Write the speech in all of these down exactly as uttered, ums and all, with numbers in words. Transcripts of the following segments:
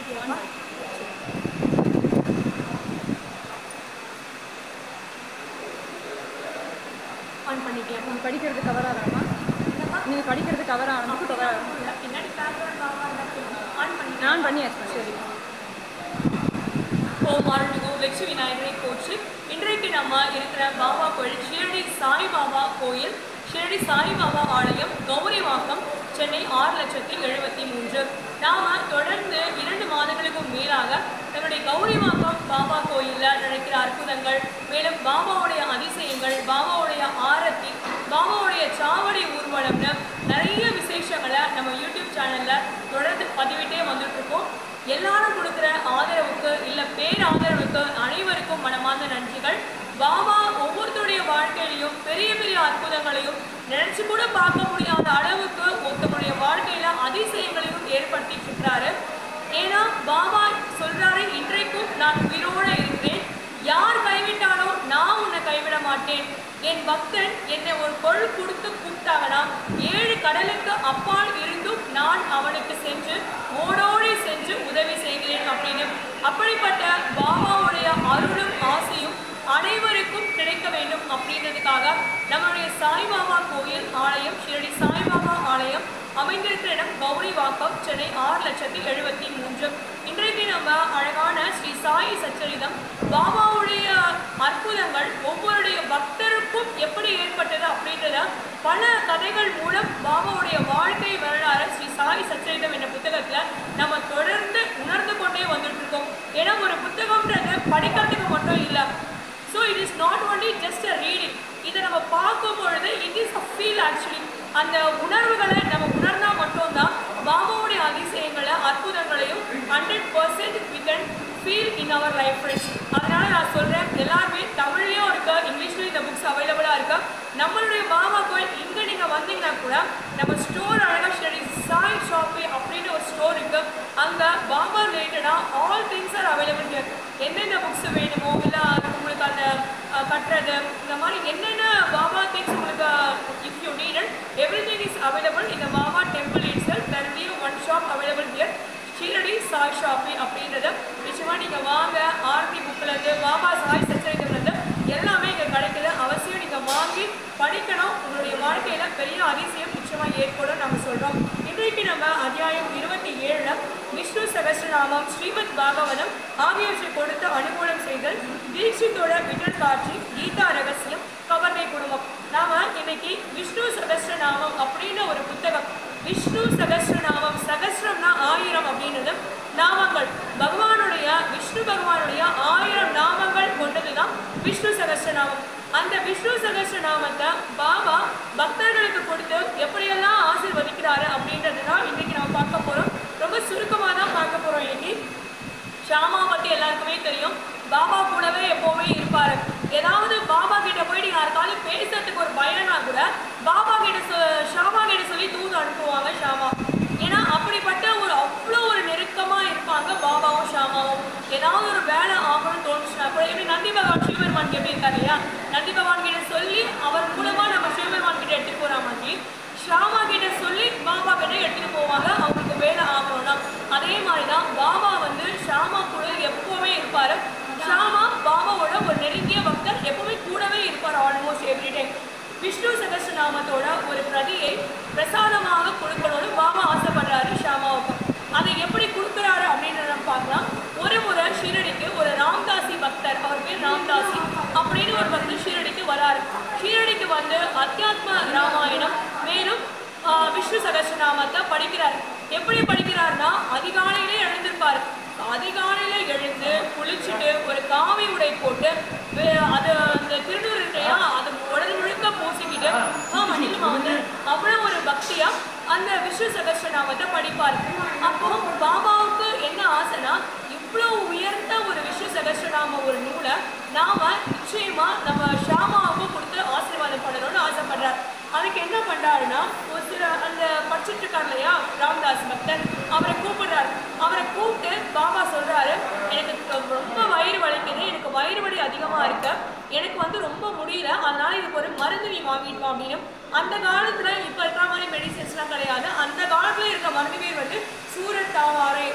On பண்ணிட்டியா? நீங்கள் படிக்கிறது கவர் ஆகலாமா? நீங்கள் படிக்கிறது கவர் ஆகணும். கவர் ஆகும். பின்னாடி பேக்ரவுண்ட் ஆன் பண்ணி நான் பண்ணியாச்சு. சரி. ஓம் அருள்மிகு வெற்றி விநாயகரை போற்றி. இன்றைக்கு நம்ம இருக்கிற பாபா கோயில் ஷிரடி சாய்பாபா கோயில், ஷிரடி சாய்பாபா ஆலயம், கௌரிவாக்கம், சென்னை ஆறு லட்சத்தி எழுபத்தி மூன்று. நாம தொடர்ந்து இரண்டு மாதங்களுக்கும் மேலாக நம்முடைய கௌரிவாக்கம் பாபா கோயிலில் நடக்கிற அற்புதங்கள், மேலும் பாபாவுடைய அதிசயங்கள், பாபாவுடைய ஆரத்தி, பாபாவுடைய சாவடி ஊர்வலம்னு நிறைய விசேஷங்களை நம்ம யூடியூப் சேனலில் தொடர்ந்து பதிவிட்டே வந்துட்டு இருக்கோம். எல்லாரும் கொடுக்குற ஆதரவுக்கு இல்லை பேராதரவுக்கு அனைவருக்கும் மனமார்ந்த நன்றிகள். பாபா ஒவ்வொருத்தருடைய வாழ்க்கையிலையும் பெரிய பெரிய அற்புதங்களையும் நினைச்சு கூட பார்க்க முடியாத அளவுக்கு ஒருத்தருடைய வாழ்க்கையில அதிசயங்களையும் ஏற்படுத்திட்டு இருக்கிறாரு. ஏன்னா பாபா சொல்றாரு, இன்றைக்கும் நான் உயிரோடு இருக்கிறேன், யார் கைவிட்டாலும் நான் உன்னை கைவிட மாட்டேன். என் பக்தன் என்னை ஒரு பொருள் கொடுத்து கூப்பிட்டாங்கன்னா ஏழு கடலுக்கு அப்பால் இருந்தும் நான் அவனுக்கு சென்று ஓடோடி சென்று உதவி செய்கிறேன் அப்படின்னு. அப்படிப்பட்ட பாபாவுடைய அருளும் ஆசையும் அனைவருக்கும் கிடைக்க வேண்டும் அப்படின்றதுக்காக நம்மளுடைய சாய்பாபா கோயில் ஆலயம், ஷிரடி சாய்பாபா ஆலயம் அமைந்திருக்கிற இடம் கௌரிவாக்கம், சென்னை ஆறு லட்சத்தி எழுபத்தி மூன்று. இன்றைக்கு நம்ம அழகான ஸ்ரீ சாயி சச்சரிதம், பாபாவுடைய அற்புதங்கள் ஒவ்வொருடைய பக்தருக்கும் எப்படி ஏற்பட்டது அப்படின்றத பல கதைகள் மூலம் பாபாவுடைய வாழ்க்கை வரலாறு ஸ்ரீ சாயி சச்சரிதம் என்ற புத்தகத்துல நம்ம தொடர்ந்து உணர்ந்து கொண்டே வந்துட்டு இருக்கோம். ஏன்னா ஒரு புத்தகம்ன்றது படிக்கிறதுக்கு மட்டும் இல்லை. So it is not only just a reading. இதை நம்ம பார்க்கும் பொழுது it is a feel. Actually அந்த உணர்வுகளை நம்ம உணர்ந்தா மட்டும்தான் பாபாவுடைய அதிசயங்களை அற்புதங்களையும் hundred percent we can feel in our life friends. அதனால நான் சொல்கிறேன், எல்லாருமே தமிழ்லையும் இருக்கு, இங்கிலீஷ்லையும் இந்த புக்ஸ் அவைலபிளாக இருக்கு. நம்மளுடைய பாபா கோயில் இங்கே நீங்கள் வந்தீங்கன்னா கூட நம்ம ஸ்டோர் அழகாக ஷிரடி சாய் ஷாப்பி அப்படின்னு ஒரு ஸ்டோர் இருக்கு. அங்கே பாபா ரிலேட்டடாக all things are available here. என்னென்ன புக்ஸ் வேணுமோ, இல்லை உங்களுக்கு அந்த கட்டுறது, இந்த மாதிரி என்னென்ன பாபா திங்ஸ் உங்களுக்கு if you needed everything is available in the Baba temple itself. There will be one shop available here, Shirdi Sai shoppe அப்படின்றது. நிச்சயமாக நீங்கள் வாங்க. ஆர்த்தி புக்கிலேருந்து பாபா சாய் சச்சரிதம்லேருந்து எல்லாமே இங்கே கிடைக்குது. அவசியம் நீங்கள் வாங்கி படிக்கணும். உங்களுடைய வாழ்க்கையில் பெரிய அதிசயம் நிச்சயமாக ஏற்படும் நம்ம சொல்கிறோம். இன்றைக்கு நம்ம அத்தியாயம் இருபத்தி ஏழுல விஷ்ணு சகஸ்ரநாமம், ஸ்ரீமத் பாகவதம் ஆகியவற்றை கொடுத்து அனுகூலம் செய்தல், தீட்சித்தோட விட்டல் காட்சி, கீதா ரகசியம், கவர்னை குடும்பம். நாம இன்னைக்கு விஷ்ணு சகஸ்ரநாமம் அப்படின்னு ஒரு புத்தகம். விஷ்ணு சகஸ்ரநாமம், சகஸ்ரம்னா ஆயிரம் அப்படின்றது நாமங்கள். பகவானுடைய விஷ்ணு பகவானுடைய ஆயிரம் நாமங்கள் கொண்டதுதான் விஷ்ணு சகஸ்ரநாமம். அந்த விஷ்ணு சகஸ்ரநாமத்தை பாபா பக்தர்களுக்கு கொடுத்து எப்படியெல்லாம் ஆசீர்வதிக்கிறாரு அப்படின்றது தான் இன்னைக்கு நம்ம பார்க்க போறோம். ரொம்ப சுருக்கமாக தான் பார்க்க போறோம். இன்னைக்கு ஷாமா பத்தி எல்லாருக்குமே தெரியும். பாபா கூடவே எப்பவுமே இருப்பாரு. ஏதாவது பாபா கிட்ட போயிட்டு யாருக்காவது பேசுறதுக்கு ஒரு பயனா கூட பாபா கிட்ட ஷாமா கிட்ட சொல்லி தூது அனுப்புவாங்க ஷாமா. ஏன்னா அப்படிப்பட்ட ஒரு அவ்வளோ ஒரு நெருக்கமா இருப்பாங்க பாபாவும் ஷாமாவும். ஏதாவது ஒரு வேலை ஆகணும்னு தோணுச்சுன்னா கூட, எப்படி நந்தி பகவான் சிவபெருமான் எப்படி இருக்காரு இல்லையா, நந்தி பகவான் கிட்ட சொல்லி அவர் மூலமா நம்ம சிவபெருமான் கிட்ட எடுத்துட்டு போற மாதிரி ஷாமா கிட்ட சொல்லி பாபா கிட்ட எடுத்துட்டு போவாங்க அவங்களுக்கு வேலை ஆகணும்னா. அதே மாதிரிதான் பாபா வந்து ஷாமா கூட எப்பவுமே இருப்பாரு. ஷாமா பாபாவோட ஒரு நெருங்கிய பக்தர், எப்பவுமே கூடவே இருப்பார் ஆல்மோஸ்ட் எவ்ரி டைம். விஷ்ணு சகஸ்ரநாமத்தோட ஒரு பிரதியை பிரசாதமாக கொடுக்கணும்னு பாபா ஆசைப்படுறாரு ஷாமாவுக்கு. அதை எப்படி கொடுக்குறாரு அப்படின்றத பார்க்கலாம். ஒரு முறை ஷீரடிக்கு ஒரு ராம்தாசி பக்தர், அவர் பேர் ராம்தாசி அப்படின்னு ஒரு பக்தர் ஷீரடிக்கு வராரு. ஷீரடிக்கு வந்து அத்தியாத்ம ராமாயணம் மேலும் விஷ்ணு சகஸ்ரநாமத்தை படிக்கிறார். எப்படி படிக்கிறாருன்னா, அதிகாலையிலே எழுந்திருப்பாரு. அதிகாலையில எழுந்து குளிச்சுட்டு ஒரு காவி உடை போட்டு அது அந்த திருநூறு இல்லையா அது உடல் முழுக்க பூசிக்கிட்டு மண்ணிலுமா வந்து அவ்வளவு ஒரு பக்தியா அந்த விஷ்ணு சகஸ்ரநாமத்தை படிப்பார். அப்போ பாபாவுக்கு என்ன ஆசைனா, இவ்வளோ உயர்ந்த ஒரு விஷ்ணு சகஸ்ரநாம ஒரு நூலை நாம நிச்சயமா நம்ம ஷாமாவுக்கு கொடுத்து ஆசீர்வாதம் பண்ணணும்னு ஆசைப்படுறார். அதுக்கு என்ன பண்றாருன்னா, ஒரு சில அந்த படிச்சுட்டு இருக்காரு இல்லையா ராம்தாஸ் பக்தர், அவரை கூப்பிடுறாரு. அவரை கூப்பிட்டு பாபா சொல்றாரு, எனக்கு ரொம்ப வயிறு வலிக்குது, எனக்கு வயிறு வலி அதிகமா இருக்கு, எனக்கு வந்து ரொம்ப முடியல, அதனால இதுக்கு ஒரு மருந்து நீ வாங்கிட்டு வா அப்படின்னு. அந்த காலத்துல இப்ப இருக்கிற மாதிரி மெடிசன்ஸ்லாம் கிடையாது. அந்த காலத்துல இருக்க மருந்து பேர் வந்து சூரத்தாவாரை, சென்னா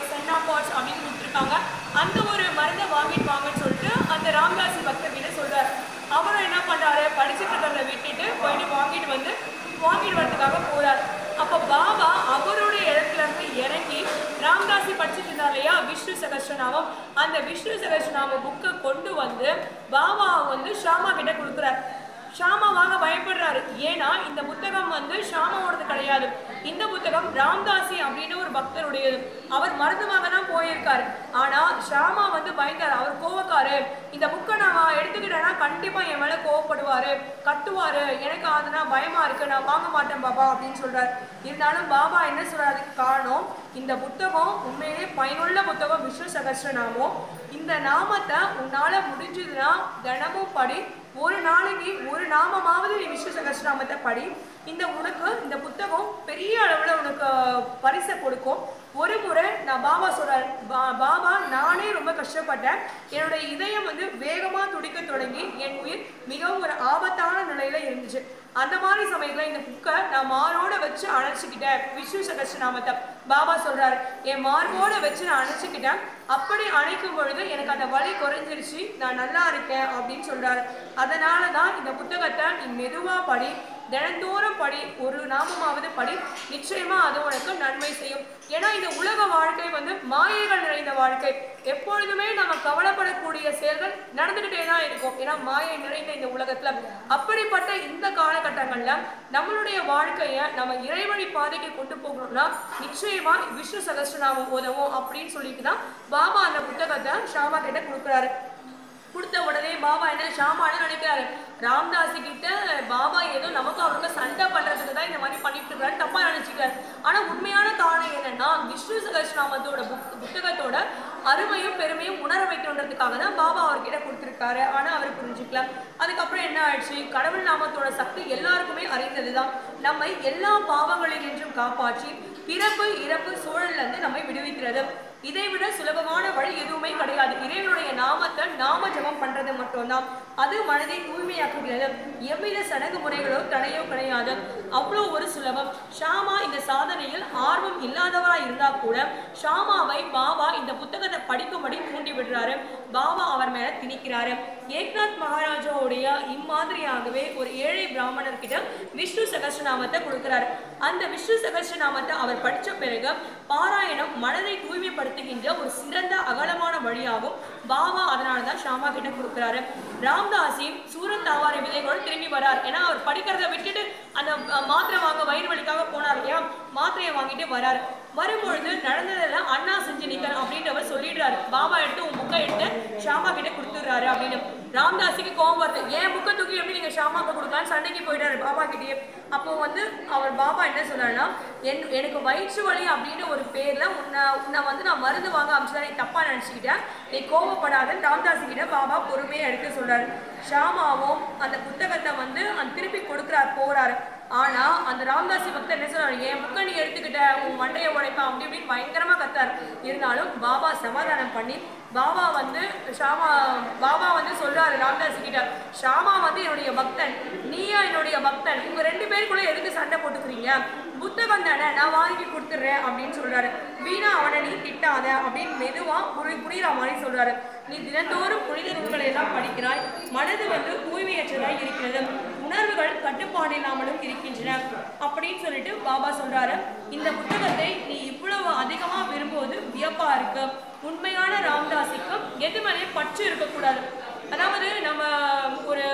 பாட்ஸ் அப்படின்னு கொடுத்துருக்காங்க. அந்த ஒரு மருந்தை வாங்கிட்டு வாங்கன்னு சொல்லிட்டு அந்த ராமதாசி பக்தர் கிட்ட சொல்றாரு. அவரும் என்ன பண்றாரு, படிச்சுட்டு இருக்கிறத விட்டுட்டு போயிட்டு வாங்கிட்டு வந்து வாங்கிட்டு வரதுக்காக போறாரு. அப்போ பாபா அவருடைய இடத்துல இருந்து இறங்கி ராமதாசி படிச்சுட்டு இருந்தார் இல்லையா விஷ்ணு சகஸ்ரநாமம், அந்த விஷ்ணு சகஸ்ரநாம புக்கை கொண்டு வந்து பாபா வந்து ஷாமா கிட்ட கொடுக்குறாரு. ஷாமா வாங்க பயப்படுறாரு. ஏன்னா இந்த புத்தகம் வந்து ஷாமாவோடது கிடையாது. இந்த புத்தகம் ராமதாசி அப்படின்னு ஒரு பக்தருடையது. அவர் மருந்து வாங்க தான் போயிருக்காரு. ஆனா ஷாமா வந்து பயந்தாரு. அவர் கோவக்காரு. இந்த புக்கை நான் எடுத்துக்கிட்டேன்னா கண்டிப்பா என் மேல கோவப்படுவாரு, கத்துவாரு, எனக்கு அதுனா பயமா இருக்கு, நான் வாங்க மாட்டேன் பாபா அப்படின்னு சொல்றாரு. இருந்தாலும் பாபா என்ன சொல்றாரு, காரணம் இந்த புத்தகம் உண்மையிலே பயனுள்ள புத்தகம் விஷ்ணு சகஸ்ரநாமம். இந்த நாமத்தை உன்னால முடிஞ்சதுன்னா தினமும் படி. ஒரு நாளைக்கு ஒரு நாமமாவது நீ விஷ்ணு சகஸ்ரநாமத்தை படி. இந்த உனக்கு இந்த புத்தகம் பெரிய அளவில் உனக்கு பரிசை கொடுக்கும். ஒரு முறை நான் பாபா சொல்றாரு, பா பாபா நானே ரொம்ப கஷ்டப்பட்டேன். என்னுடைய இதயம் வந்து வேகமாக துடிக்க தொடங்கி என் உயிர் மிகவும் ஒரு ஆபத்தான நிலையில இருந்துச்சு. அந்த மாதிரி சமயத்தில் இந்த புக்கை நான் மாரோட வச்சு அணைச்சிக்கிட்டேன். விஷ்ணு சகஸ்ரநாமத்தை பாபா சொல்றாரு, என் மார்போட வச்சு நான் அணைச்சிக்கிட்டேன். அப்படி அணைக்கும் பொழுது எனக்கு அந்த வலி குறைஞ்சிருச்சு, நான் நல்லா இருக்கேன் அப்படின்னு சொல்றாரு. அதனால தான் இந்த புத்தகத்தை நீ மெதுவா படி, தினந்தோறும் படி, ஒரு நாமமாவது படி, நிச்சயமா அது உனக்கு நன்மை செய்யும். ஏன்னா இந்த உலக வாழ்க்கை வந்து மாயைகள் நிறைந்த வாழ்க்கை. எப்பொழுதுமே நம்ம கவலைப்படக்கூடிய செயல்கள் நடந்துகிட்டே தான் இருக்கும். ஏன்னா மாயை நிறைந்த இந்த உலகத்துல அப்படிப்பட்ட இந்த காலகட்டங்கள்ல நம்மளுடைய வாழ்க்கைய நம்ம இறைவழி பாதைக்கு கொண்டு போகணும்னா நிச்சயமா விஷ்ணு சகஸ்ரநாமம் உதவும் அப்படின்னு சொல்லிட்டு தான் பாபா அந்த புத்தகத்தை ஷாமா கிட்ட கொடுக்குறாரு. கொடுத்த உடனே பாபா என்ன ஷாமா என்ன நினைக்கிறாரு, ராமதாசி கிட்ட பாபா ஏதோ நமக்கு அவருக்கு சண்டை பண்றதுக்கு தான் இந்த மாதிரி பண்ணிட்டு இருக்காரு, தப்பா நினைச்சுக்கிறாரு. ஆனா உண்மையான காரணம் என்னன்னா விஷ்ணு சகஸ்ரநாமத்தோட புக் புத்தகத்தோட அருமையும் பெருமையும் உணர வைக்கணுன்றதுக்காக தான் பாபா அவர்கிட்ட கொடுத்துருக்காரு. ஆனா அவர் புரிஞ்சுக்கல. அதுக்கப்புறம் என்ன ஆயிடுச்சு, கடவுள் நாமத்தோட சக்தி எல்லாருக்குமே அறிந்ததுதான். நம்மை எல்லா பாவங்களினின்றும் காப்பாற்றி பிறப்பு இறப்பு சூழல்ல இருந்து நம்மை விடுவிக்கிறது. இதை விட சுலபமான வழி எதுவுமே கிடையாது. இறைவனுடைய நாமத்தை நாம ஜபம் பண்றது மட்டும்தான். அது மனதை தூய்மையாக்குகிறது. எவ்வித சடங்கு முறைகளோ தடையோ கிடையாது. அவ்வளோ ஒரு சுலபம். ஷாமா இந்த சாதனையில் ஆர்வம் இல்லாதவரா இருந்தா கூட ஷாமாவை பாபா இந்த புத்தகத்தை படிக்கும்படி தூண்டி விடுறாரு. பாபா அவர் மேல திணிக்கிறாரு. ஏக்நாத் மகாராஜாவுடைய இம்மாதிரியாகவே ஒரு ஏழை பிராமணர் கிட்ட விஷ்ணு சகஸ்ரநாமத்தை கொடுக்கிறாரு. அந்த விஷ்ணு சகஸ்ரநாமத்தை அவர் படிச்ச பிறகு பாராயணம் மனதை தூய்மைப்படுத்துகின்ற ஒரு சிறந்த அகலமான வழியாகும். பாபா அதனாலதான் ஷாமா கிட்ட கொடுக்கிறாரு. ராமதாசி சூரத் தாவாரை விதைகளோடு திரும்பி வரார். ஏன்னா அவர் படிக்கிறத விட்டுட்டு அந்த மாத்திரை வாங்க வயிறு வலிக்காக போனார் இல்லையா, மாத்திரையை வாங்கிட்டு வராரு. வரும்பொழுது நடந்ததெல்லாம் அண்ணா செஞ்சு நிக்கல் அப்படின்றவர் சொல்லிடுறாரு. பாபா எடுத்து உன் புக்கை எடுத்து ஷாமா கிட்ட கொடுத்துடுறாரு அப்படின்னு. ராமதாசிக்கு கோபம் வருது, ஏன் புக்கை தூக்கி எப்படி நீங்க ஷாமாக்கு கொடுக்கலான்னு சண்டைக்கு போயிட்டாரு பாபா கிட்டேயே. அப்போ வந்து அவர் பாபா என்ன சொல்றாருன்னா, என் எனக்கு வயிற்று வலி அப்படின்னு ஒரு பேர்ல உன்னை உன்னை வந்து நான் மருந்து வாங்க அமிச்சுதான் நீ தப்பா நினைச்சுக்கிட்டேன், நீ கோவப்படாதுன்னு ராமதாசி கிட்ட பாபா பொறுமையா எடுக்க சொல்றாரு. ஷாமாவும் அந்த புத்தகத்தை வந்து அந்த திருப்பி கொடுக்குறாரு போறாரு. ஆனா அந்த ராமதாசி பக்தர் என்ன சொல்றாரு, என் புக்கை நீ எடுத்துக்கிட்ட, உன் மண்டையை உடைப்பான் அப்படி இப்படின்னு பயங்கரமா கத்தாரு. இருந்தாலும் பாபா சமாதானம் பண்ணி பாபா வந்து ஷாமா பாபா வந்து சொல்றாரு ராமதாசி கிட்ட, ஷாமா வந்து என்னுடைய பக்தன், நீயா என்னுடைய பக்தன், உங்க ரெண்டு பேருக்குள்ள எதுக்கு சண்டை போட்டுக்கிறீங்க, புத்தகம் தானே நான் வாங்கி கொடுத்துட்றேன் அப்படின்னு சொல்றாரு. வீணா அவனை நீ திட்டாத அப்படின்னு மெதுவா புரி புரியுற மாதிரி சொல்றாரு. நீ தினந்தோறும் புனித நூல்களை எல்லாம் படிக்கிறாய், மனது வந்து தூய்மையற்றதாய் இருக்கிறது, உணர்வுகள் கட்டுப்பாடு இல்லாமலும் இருக்கின்றன அப்படின்னு சொல்லிட்டு பாபா சொல்றாரு. இந்த புத்தகத்தை நீ இவ்வளவு அதிகமா விரும்புவது வியப்பா இருக்கு. உண்மையான ராமதாசிக்கு எது மேலே பற்று இருக்கக்கூடாது. அதாவது நம்ம ஒரு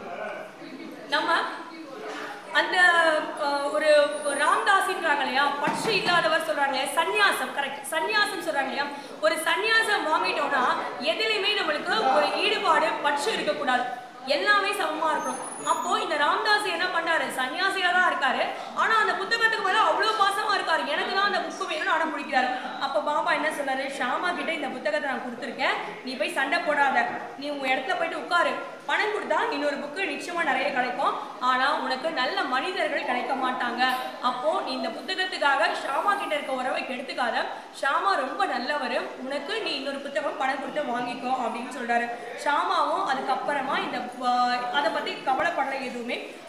நம்ம அந்த ஒரு ராமதாசின்றாங்க இல்லையா, பற்று இல்லாதவர் சொல்றாங்க இல்லையா, சன்னியாசம், கரெக்ட், சன்னியாசம் சொல்றாங்க இல்லையா. ஒரு சன்னியாசம் வாங்கிட்டோம்னா எதுலையுமே நம்மளுக்கு ஒரு ஈடுபாடு பற்று இருக்கக்கூடாது, எல்லாமே சமமா இருக்கணும். அப்போ இந்த ராமதாஸ் என்ன பண்ணாரு, சன்னியாசியா தான் இருக்காரு, ஆனா அந்த புத்தகத்துக்கு மேல அவ்வளவு பாசமா இருக்காரு. எனக்கு தான் அந்த புக்கு வேணும்னு அடம் பிடிக்கிறாரு. அப்ப பாபா என்ன சொன்னாரு, ஷாமா கிட்ட இந்த புத்தகத்தை நான் கொடுத்துருக்கேன், நீ போய் சண்டை போடாத, நீ உங்க இடத்துல போயிட்டு உட்காரு, பணம் கொடுத்தா இன்னொரு புக்கு நிச்சயமா நிறைய கிடைக்கும், ஆனா உனக்கு நல்ல மனிதர்கள் கிடைக்க மாட்டாங்க. அப்போ நீ இந்த புத்தகத்துக்காக ஷாமா கிட்ட இருக்க உறவை கெடுத்துக்காத, ஷாமா ரொம்ப நல்லவர், உனக்கு நீ இன்னொரு புத்தகம் பணம் கொடுத்து வாங்கிக்கோ அப்படின்னு சொல்றாரு. ஷாமாவும் அதுக்கப்புறமா இந்த அதை பத்தி கவலைப்படல எதுவுமே.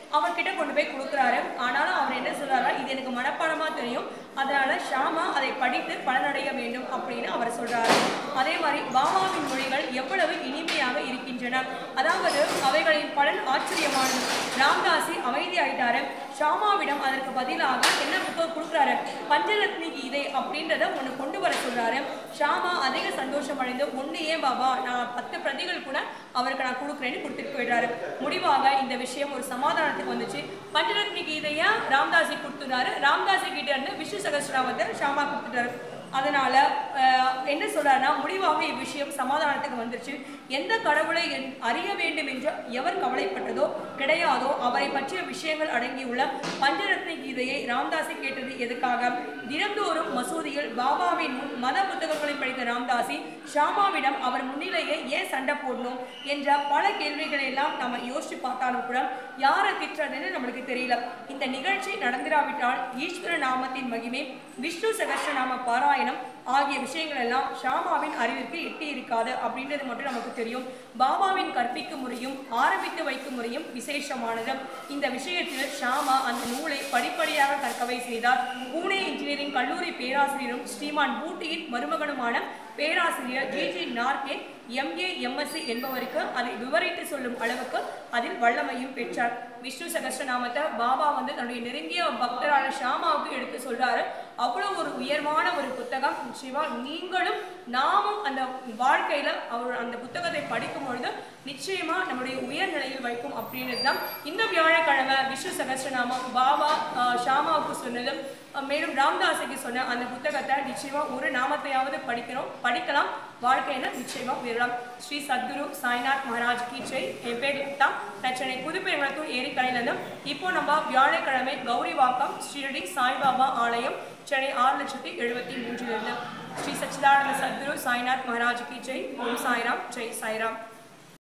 அவர்கிட்ட கொண்டு போய் கொடுக்குறாரு. ஆனாலும் அவர் என்ன சொல்றாரா, இது எனக்கு மனப்பாடமா தெரியும், அதனால ஷாமா அதை படித்து பலனடைய வேண்டும் அப்படின்னு அவர் சொல்றாரு. அதே மாதிரி பாபாவின் மொழிகள் எவ்வளவு இனிமையாக இருக்கின்றன, அதாவது அவைகளின் பலன் ஆச்சரியமானது. ராம்தாசி அமைதி ஆயிட்டாரு. ஷாமாவிடம் அதற்கு பதிலாக என்ன புத்தகம் கொடுக்குறாரு, பஞ்சரத்னி கீதை அப்படின்றத ஒன்று கொண்டு வர சொல்றாரு. ஷாமா அதிக சந்தோஷம் அடைந்து, ஒன்று ஏன் பாபா, நான் பத்து பிரதிகள் கூட அவருக்கு நான் கொடுக்குறேன்னு கொடுத்துட்டு போயிடுறாரு. முடிவாக இந்த விஷயம் ஒரு சமாதானத்துக்கு வந்துச்சு. பஞ்சரத்னி கீதையை ராம்தாசி கொடுத்துட்டாரு. ராம்தாசி கிட்ட இருந்து விஷ்ணு சகஸ்ரநாமத்தை ஷாமா கொடுத்துட்டாரு. அதனால என்ன சொல்றாருன்னா, முடிவாக இவ்விஷயம் சமாதானத்துக்கு வந்துருச்சு. எந்த கடவுளை அறிய வேண்டும் என்று எவர் கவலைப்பட்டதோ கிடையாதோ அவரை பற்றிய விஷயங்கள் அடங்கியுள்ள பஞ்சரத்னி கீதையை ராம்தாசி கேட்டது எதுக்காக? தினந்தோறும் மசூதியில் பாபாவின் முன் மத புத்தகங்களை படித்த ராம்தாசி ஷாமாவிடம் அவர் முன்னிலையை ஏன் சண்டை போடணும் என்ற பல கேள்விகளை எல்லாம் நம்ம யோசிச்சு பார்த்தாலும் கூட யாரை திட்டுறதுன்னு நம்மளுக்கு தெரியல. இந்த நிகழ்ச்சி நடந்திராவிட்டால் ஈஸ்வர நாமத்தின் மகிமை, விஷ்ணு சகஸ்ரநாம பாராயணம் ஆகிய விஷயங்கள் எல்லாம் ஷாமாவின் அறிவிற்கு எட்டி இருக்காது அப்படின்றது மட்டும் நமக்கு தெரியும். பாபாவின் கற்பிக்கும் முறையும் ஆரம்பித்து வைக்கும் முறையும் விசேஷமானது. இந்த விஷயத்தில் ஷாமா அந்த நூலை படிப்படியாக கற்கவை செய்தார். பூனே இன்ஜினியரிங் கல்லூரி பேராசிரியரும் ஸ்ரீமான் பூட்டியின் மருமகனுமான பேராசிரியர் G G Narke MA MSc என்பவருக்கு அதை விவரித்து சொல்லும் அளவுக்கு அதில் வல்லமையும் பெற்றார். விஷ்ணு சகஸ்ரநாமத்தை பாபா வந்து தன்னுடைய நெருங்கிய பக்தரான ஷாமாவுக்கு எடுத்து சொல்றாரு. அவ்வளவு ஒரு உயர்வான ஒரு புத்தகம். நிச்சயமா நீங்களும் நாமும் அந்த வாழ்க்கையில அவர் அந்த புத்தகத்தை படிக்கும் பொழுது நிச்சயமா நம்முடைய உயர்நிலையில் வைக்கும் அப்படின்றது தான் இந்த வியாழக்கிழமை விஷ்ணு சகஸ்ரநாமம் பாபா ஷாமாவுக்கு சொன்னது. மேலும் ராம்தாஸுக்கு சொன்ன அந்த புத்தகத்தை நிச்சயமா ஒரு நாமத்தையாவது படிக்கிறோம் படிக்கலாம், வாழ்க்கையில நிச்சயமா உயரலாம். ஸ்ரீ சத்குரு சாய்நாத் மகாராஜ் கி ஜெய். என் பேர் லக்தா, நான் சென்னை புதுப்பெருங்குளத்தூர் ஏரிக்கரையிலிருந்து. இப்போ நம்ம வியாழக்கிழமை கௌரிவாக்கம் ஸ்ரீரடி சாய்பாபா ஆலயம் சென்னை ஆறு லட்சத்தி எழுபத்தி மூன்றிலிருந்து. ஸ்ரீ சச்சிதானந்த சத்குரு சாய்நாத் மகாராஜ் கி ஜெய். ஓம் சாய்ராம், ஜெய் சாய்ராம்.